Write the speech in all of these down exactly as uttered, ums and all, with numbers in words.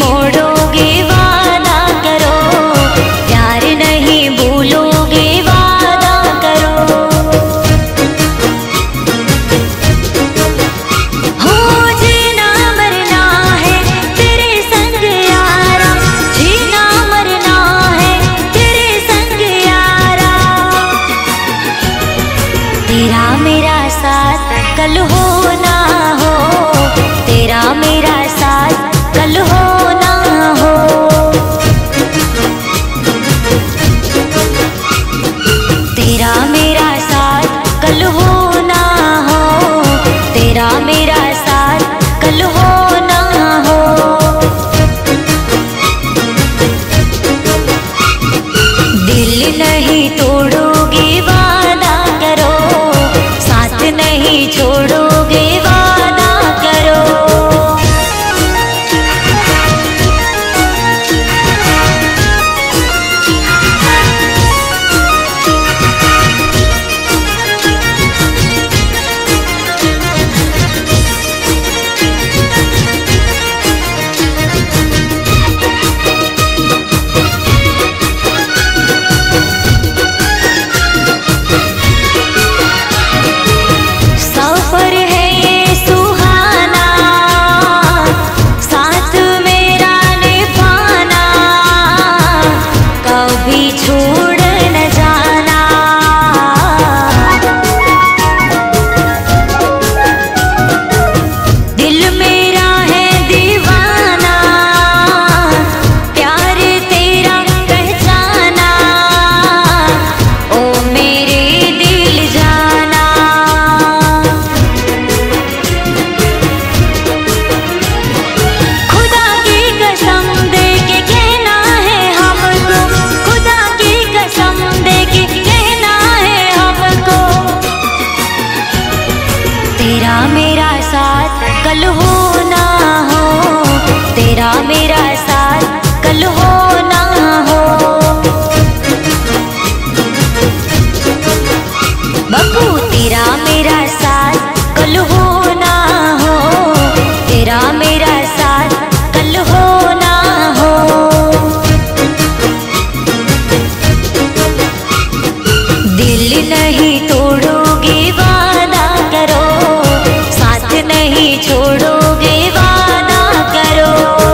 मोड़ोगे वादा करो, प्यार नहीं भूलोगे वादा करो। हो जीना मरना है तेरे संग यारा, जीना मरना है तेरे संग यारा। तेरा मेरा साथ कल हो ना हो, तेरा मेरा साथ कल हो ना हो। तेरा मेरा साथ कल हो ना हो, तेरा मेरा साथ कल हो ना हो। दिल नहीं तोड़ोगे वादा करो, साथ नहीं छोड़ोगे वादा करो। सफर है ये सुहाना, साथ मेरा निभाना, कभी छोड़ न जाना। दिल मेरा है दीवाना, प्यार तेरा पहचाना, ओ मेरे दिल जाना। खुदा की कसम दे के कहना है हमको, खुदा की कसम दे के कहना है हमको। तेरा मेरा साथ कल हो ना हो, तेरा मेरा साथ कल हो ना हो। बब्बू तेरा मेरा साथ कल हो ना हो, तेरा मेरा साथ कल हो ना हो। दिल नहीं तोड़ोगे वादा करो, साथ नहीं छोड़ोगे वादा करो।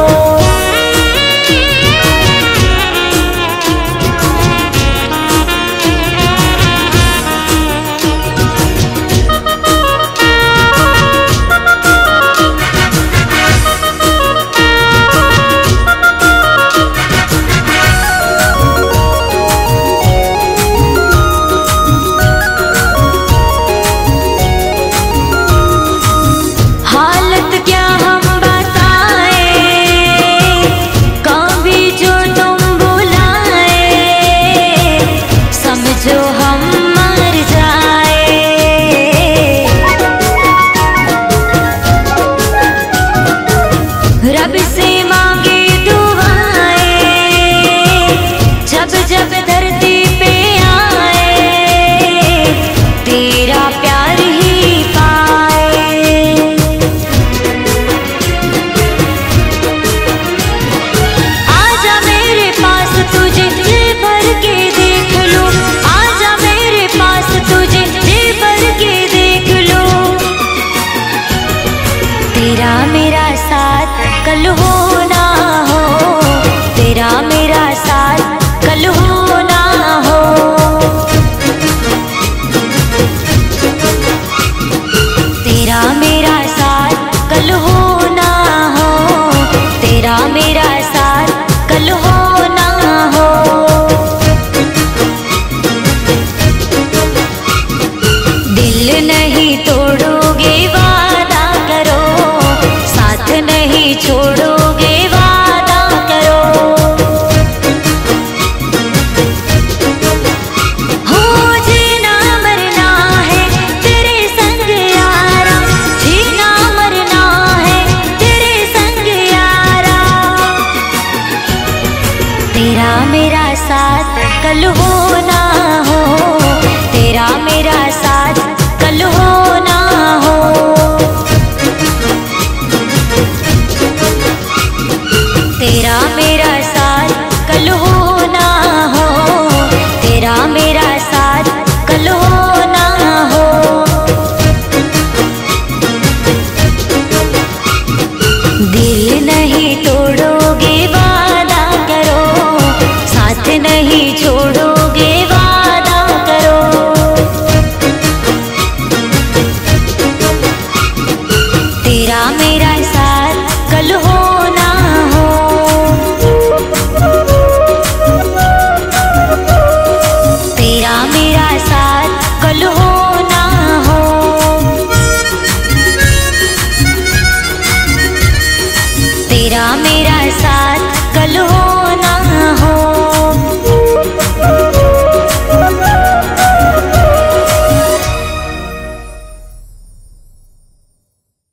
हालत क्या हम बताएं, कभी जो तुम बुलाए, समझो हम मर जाए। रब से मांगे दुआएं, जब जब धरती पे आए, तेरा प्यार ही पाए। आजा मेरे पास तुझे जी भर के देख लो, आजा मेरे पास तुझे जी भर के देख लो। तेरा मेरा साथ कल हो ना हो, तेरा मेरा साथ कल हो ना हो। तेरा मेरा साथ कल हो ना हो, तेरा मेरा साथ कल हो ना हो। दिल नहीं तोड़ोगे वादा करो, साथ नहीं छोड़ोगे वादा करो। हो जीना मरना है तेरे संग यारा, जीना मरना है तेरे संग यारा। तेरा मेरा साथ कल हो ना हो, तेरा